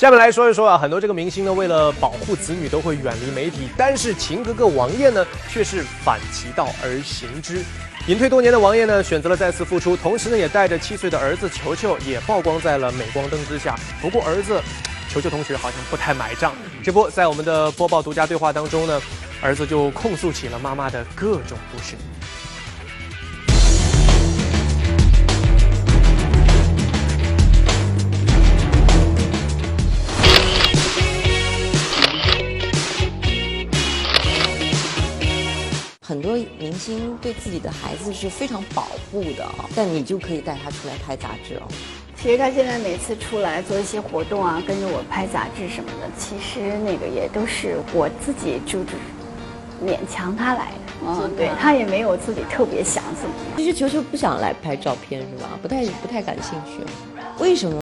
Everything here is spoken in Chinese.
下面来说一说啊，很多这个明星呢，为了保护子女都会远离媒体，但是情哥哥王烨呢，却是反其道而行之。隐退多年的王烨呢，选择了再次复出，同时呢，也带着7岁的儿子球球也曝光在了镁光灯之下。不过儿子球球同学好像不太买账，这不在我们的播报独家对话当中呢，儿子就控诉起了妈妈的各种不是。 很多明星对自己的孩子是非常保护的，但你就可以带他出来拍杂志哦。 其实他现在每次出来做一些活动啊，跟着我拍杂志什么的，其实那个也都是我自己勉强他来的。对，他也没有自己特别想怎么样。 其实球球不想来拍照片是吧？不太感兴趣，为什么？